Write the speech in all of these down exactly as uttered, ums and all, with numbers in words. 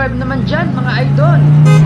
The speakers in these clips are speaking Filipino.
subscribe naman dyan mga idol.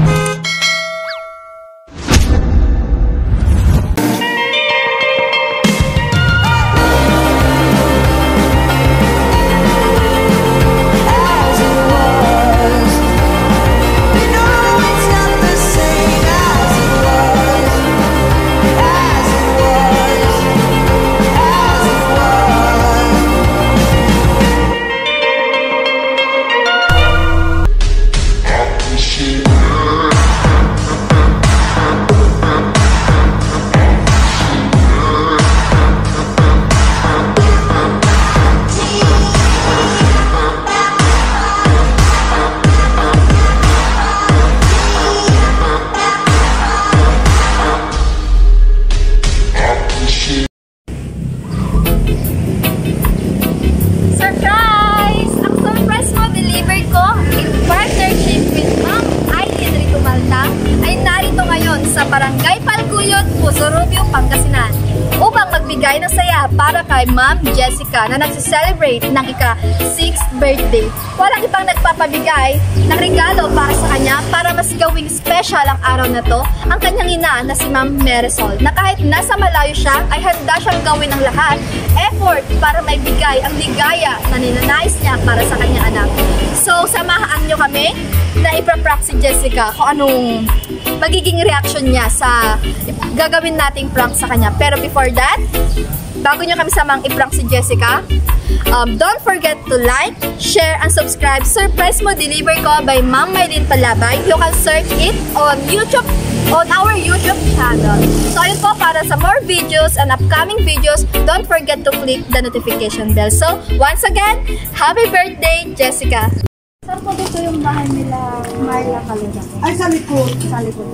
Barangay Palcuyot, Puso-Rubio, Pangasinan upang magbigay ng saya para kay Ma'am Jessica na nagsiselebrate ng ika-sixth birthday. Walang ibang nagpapabigay ng regalo para sa kanya para mas gawing special ang araw na to ang kanyang ina na si Ma'am Marisol na kahit nasa malayo siya ay handa siyang gawin ang lahat effort para maibigay ang ligaya na ninanais niya para sa kanyang anak. So, samahan nyo kami na ipaprank si Jessica kung anong magiging reaction niya sa gagawin nating prank sa kanya. Pero before that, bago nyo kami samang iprank si Jessica, um, don't forget to like, share, and subscribe. Surprise Mo Deliver Ko by Ma'am Maylin Palabay. You can search it on YouTube, on our YouTube channel. So ayun po, para sa more videos and upcoming videos, don't forget to click the notification bell. So once again, happy birthday, Jessica! Saan po dito yung bahay nila Marla Kalina? Ay, sa likod. Sa likod.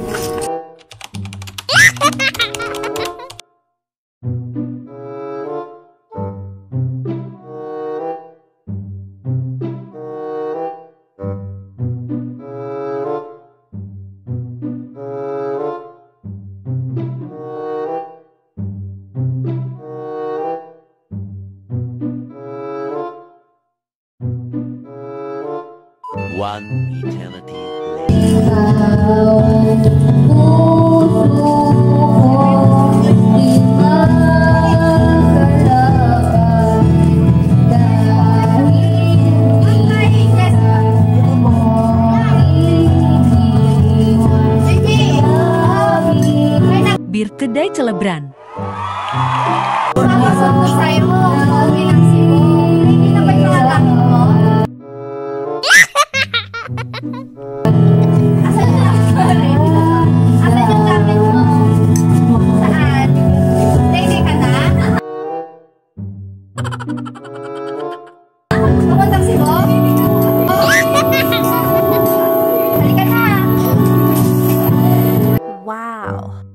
One eternity later. Bir Kedai Celebran. Wow.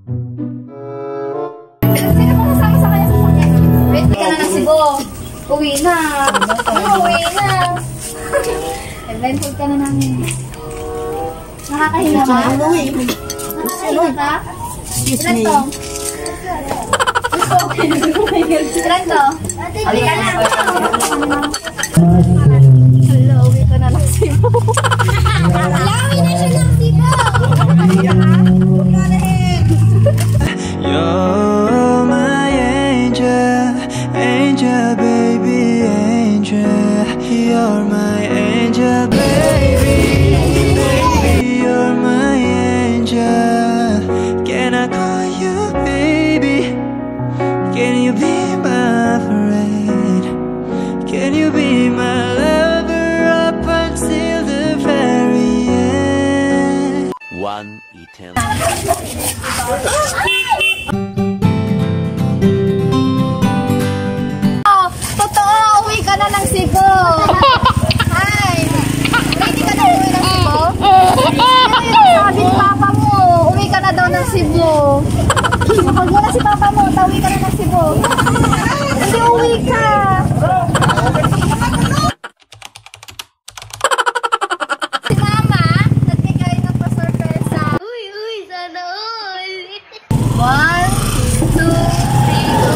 Sino mo kasama sa kanya sa sakyan? Wait ka na ng Cebu. Uwi na. Uwi na. Eventful ka na namin. Nakakahinga ka? Nakakahinga ka? Ilan to? Ilan to? Halika na. Hello, uwi ka na ng Cebu. Lawi na siya ng Cebu. You're my angel, angel baby, angel. You're my angel baby, baby, you're my angel. Can I call you baby? Can you be my friend? Can you be my lover up until the very end? One eternity. Oh, totoo, uwi ka na ng Cebu. Hi. Ready ka na uwi ng Cebu? Sabi ni Papa mo, uwi ka na daw ng Cebu. Kapag mo na si Papa mo, uwi ka na ng Cebu. Hindi uwi ka. Si Mama, nagbigay ng pa-surpresa. Uy, uy, sana all. One, two, three, go.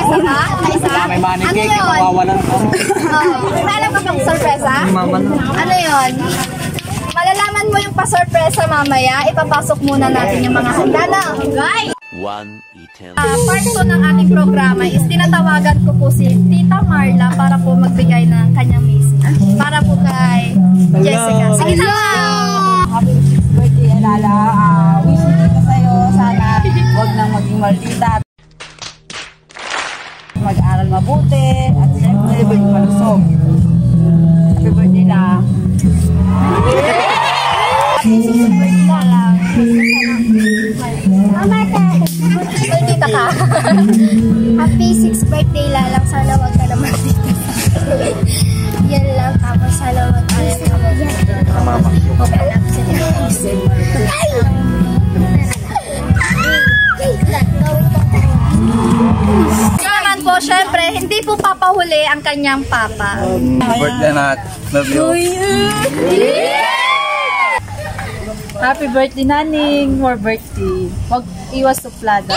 Isa pa? Isa? May money Ano cake, yun? mawawalan ko. Oh, may alam ka bang sorpresa? Ano yun? Malalaman mo yung pa-sorpresa mamaya. Ipapasok muna natin yung mga handa na. Guys! One eternity. Uh, part two ng ating programa is tinatawagan ko po si Tita Marla para po magbigay ng kanyang message. Para po kay Jessica. Sige na! Happy sixth birthday, Alala. Uh, wishing kita sa'yo. Sana huwag nang maging maldita. Mag-aaral mabuti. At siyempre, malusog. Happy birthday lang. Happy sixth birthday lang. Maldita ka. Happy sixth birthday lalang. Sana wag ka naman dito. Yan lang. Tapos sana wag ka naman dito. Okay lang sila. Naman po, syempre, hindi po papahuli ang kanyang papa. Birthday na. Love you. Happy birthday, Naning. More birthday. Huwag iwas suplada.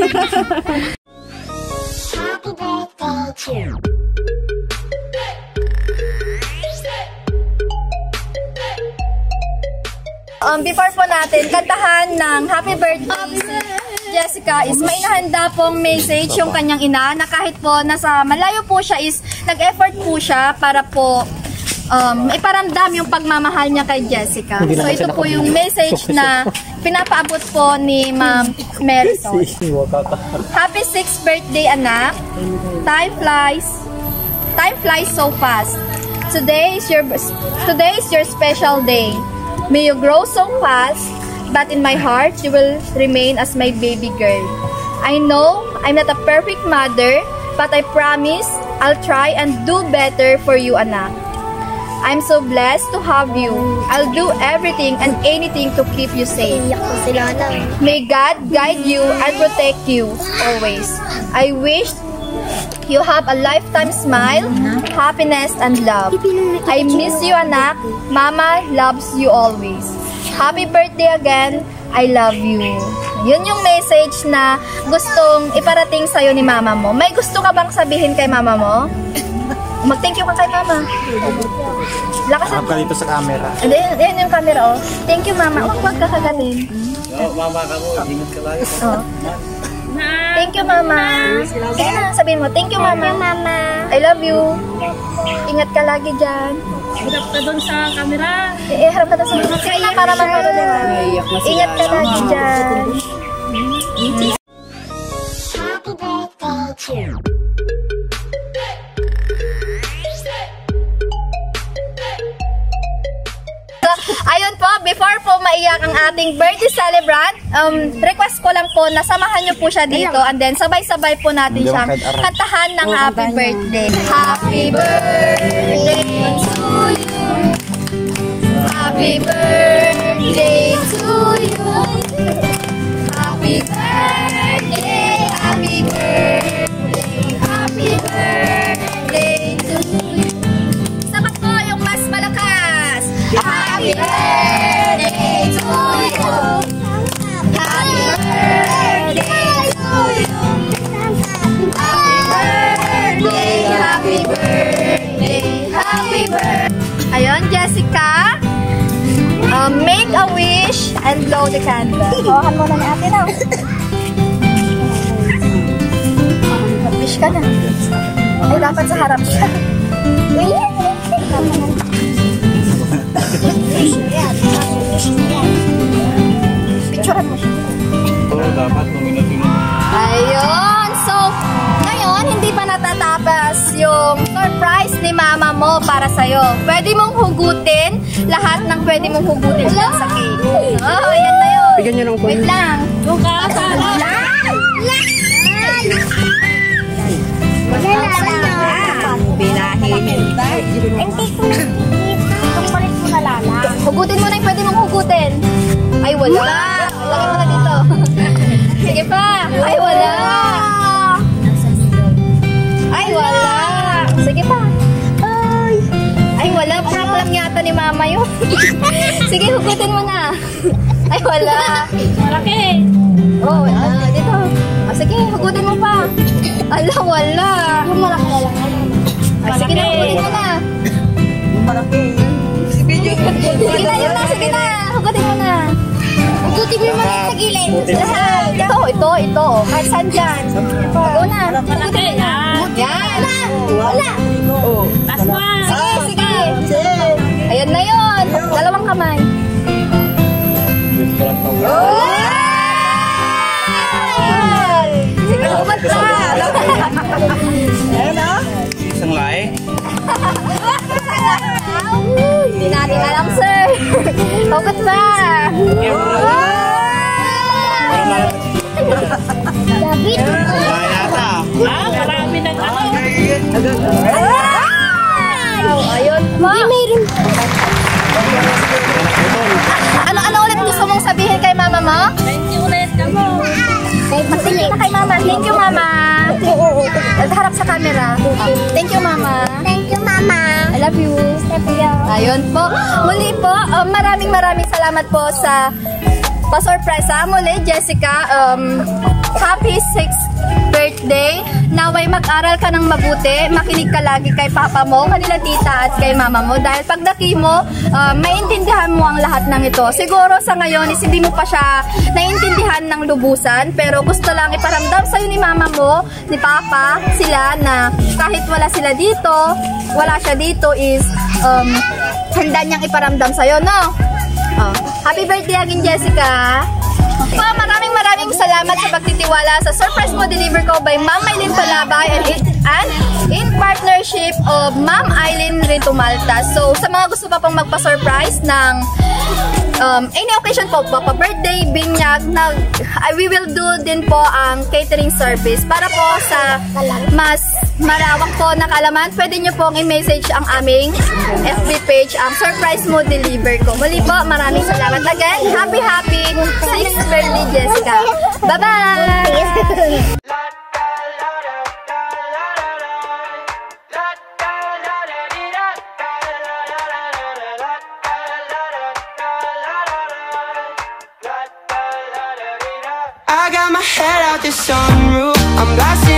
Um, before po natin, kantahan ng Happy Birthday Jessica is may nahanda pong message yung kanyang ina na kahit po nasa malayo po siya is nag-effort po siya para po um, iparamdam yung pagmamahal niya kay Jessica. So ito po yung message na pinapaabot po ni Ma'am Marisol. Happy sixth birthday, anak. Time flies. Time flies so fast. Today is your today is your special day. May you grow so fast, but in my heart, you will remain as my baby girl. I know I'm not a perfect mother, but I promise I'll try and do better for you, anak. I'm so blessed to have you. I'll do everything and anything to keep you safe. May God guide you and protect you always. I wish you have a lifetime smile, happiness, and love. I miss you, anak. Mama loves you always. Happy birthday again. I love you. Yun yung message na gustong iparating sa'yo ni mama mo. May gusto ka bang sabihin kay mama mo? Mag-thank you ka kay mama. Lakas Harap ka dito sa camera. Hindi, yan yung camera, oh. Thank you, mama. Huwag wag ka kagatin. Oh, mama ka mo. Ingat ka lagi. Oh. Thank you, mama. Sige na, sabihin mo. Thank you, mama. Mama. I love you. Ingat ka lagi dyan. Harap ka doon sa camera. Eh, harap ka na sa mga. Sige na, para magkaroon na. Ingat ka lagi dyan. Ayun po, before po maiyak ang ating birthday celebrant, um, request ko lang po na samahan niyo po siya dito and then sabay-sabay po natin siyang kantahan ng happy birthday. Happy birthday to you. Happy birthday to you. Happy birthday, happy birthday, happy birthday to you. Sapat po yung mas malakas. Happy birthday to you. Happy birthday to you. Happy birthday, happy birthday, happy birthday. Ayun, Jessica. Um, make a wish and blow the candle. Hawakan mo na ni ate na. Mag-wish ka na. Ay, dapat sa harap siya. Picturean mo siya. Oo, dapat minuto na. Ayun. So, ngayon, hindi pa natatapos yung surprise ni mama mo para sa'yo. Pwede mong hugutin lahat ng pwede mong hugutin dyan sa cake. Oh, yan na yun. Bigyan niyo ng phone. Wait lang. Doon ka sa Hugutin mo na yung pwede mong hugutin. Ay, wala. Lagay mo na dito. Sige pa. Ay, wala. Ay, wala. Sige pa. Ay. Ay, wala. Prank lang yata ni mama yun. Sige, hugutin mo na. Ay, wala. malaki. Oh, wala. Dito. Oh, sige, hugutin mo pa. Ala, wala. Yung malaki na lang. Ay, sige na, hugutin mo na. Yung malaki. Sige na, yun na, sige na. Hugutin mo na. Hugutin mo yung maliit sa gilid. Lahat. Ito, ito, ito. Kahit saan dyan. Hugo na. Malaki. Yan. Wala. Sige, sige. Ayan na yun. Dalawang kamay. Sige, hugot ka. Ayan na. Isang lahi. Hindi natin alam, sir. Hugot ka. David. Lahi yata. Ayun po. Hindi, mayroon. Ano, ano ulit gusto mong sabihin kay mama mo? Thank you ulit, kamo. Thank you na kay mama. Thank you, mama. Harap sa camera. Thank you, mama. Thank you, Mama. I love you. Love you. Ayun po. Muli po, um, maraming maraming salamat po sa pa-surpresa. Muli, Jessica, um, happy sixth birthday. Naway mag-aral ka ng mabuti. Makinig ka lagi kay papa mo, kanila tita at kay mama mo. Dahil pagdaki mo, uh, maintindihan mo ang lahat ng ito. Siguro sa ngayon is hindi mo pa siya naiintindihan ng lubusan. Pero gusto lang iparamdam sa'yo ni mama mo, ni papa, sila na kahit wala sila dito, wala siya dito is um, handa niyang iparamdam sa'yo, no? Oh. Happy birthday again, Jessica! Po, maraming maraming salamat sa pagtitiwala sa surprise mo deliver ko by Ma'am Aileen Palabay and, and in partnership of Ma'am Aileen Rito Malta. So, sa mga gusto pa pong magpa-surprise ng um, any occasion po, papa-birthday, binyag, na, uh, we will do din po ang catering service para po sa mas marawak po na kaalaman. Pwede nyo pong i-message ang aming F B page, ang surprise mo deliver ko. Muli po, maraming salamat again. Happy, happy sixth birthday, Jessica. Bye-bye! I got my head out the sunroof. I'm blasting